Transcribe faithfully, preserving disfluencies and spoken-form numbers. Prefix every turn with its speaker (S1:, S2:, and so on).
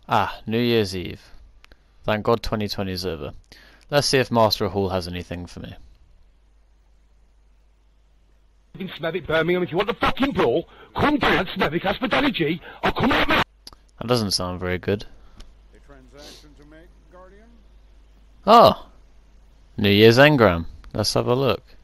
S1: Ah, New Year's Eve. Thank God twenty twenty is over. Let's see if Master Rahool has anything for me.
S2: In Smethwick, Birmingham, if you want the fucking brawl, come down Smethwick Hospitality, I'll come out now.
S1: That doesn't sound very good.
S3: A transaction to make, Guardian?
S1: Oh! New Year's engram. Let's have a look.